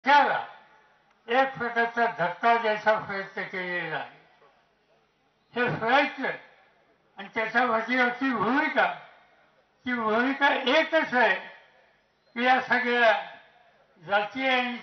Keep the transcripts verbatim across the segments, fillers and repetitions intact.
त्याला एक प्रकारचा धक्का द्यायचा प्रयत्न केलेला आहे. हे प्रयत्न आणि त्याच्यावरची भूमिका ती भूमिका एकच आहे की या सगळ्या जाती आणि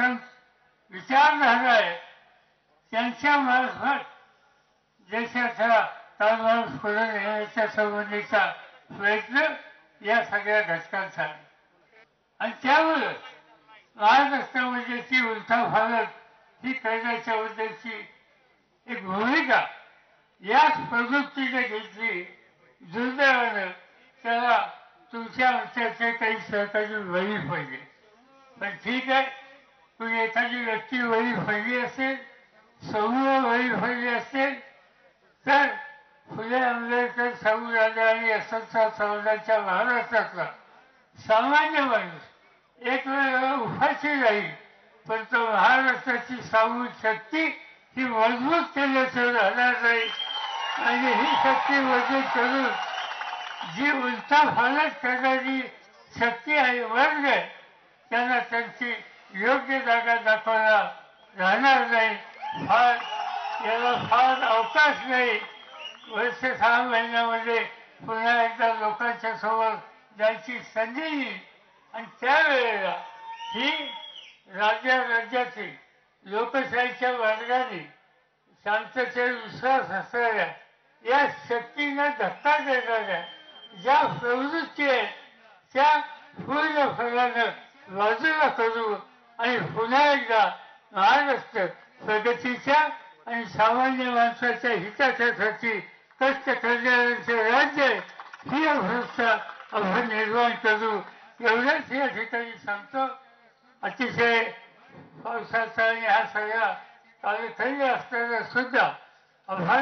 विचारधारा आहेत त्यांच्या मार्फत देशाचा कारभार पुढे नेण्याच्या संबंधीचा प्रयत्न या सगळ्या घटकांचा आहे. आणि त्यामुळे महाराष्ट्रामध्ये ती उलथापालथ ही करण्याच्या बद्दलची एक भूमिका याच प्रवृत्तीने घेतली. दुर्दैवानं त्याला तुमच्या आमच्याचे काही सहकारी बळी पडले. पण ठीक आहे, तुम्ही एखादी व्यक्ती बळी पडली असेल, समूह बळी पडली असेल तर फुले आंबेडकर शाहू राजा आणि असंख्य समाजाच्या महाराष्ट्रातला सामान्य माणूस एक वेळ उपाशी राहील, पण तो महाराष्ट्राची सामूहिक शक्ती ही मजबूत केल्याशिवाय राहणार नाही. आणि ही शक्ती मजबूत करून जी उलथापालथ करणारी शक्ती आहे वर्ग आहे त्यांना त्यांची योग्य जागा दाखवायला राहणार नाही. फार याला फार अवकाश नाही. वर्ष सहा महिन्यामध्ये पुन्हा एकदा लोकांच्या समोर जायची संधी येईल आणि त्यावेळेला ही राज्या राज्याची लोकशाहीच्या मार्गाने शांततेवर विश्वास असणाऱ्या या शक्तीला धक्का देणाऱ्या ज्या प्रवृत्ती आहेत त्या पूर्ण फळानं बाजूला करू आणि पुन्हा एकदा महाराष्ट्र प्रगतीच्या आणि सामान्य माणसाच्या हिताच्यासाठी कष्ट करणाऱ्यांचे राज्य ही अवस्था आपण निर्माण करू एवढंच या ठिकाणी सांगतो. अतिशय पावसाचा आणि हा सगळा कालखंड असताना सुद्धा आव्हान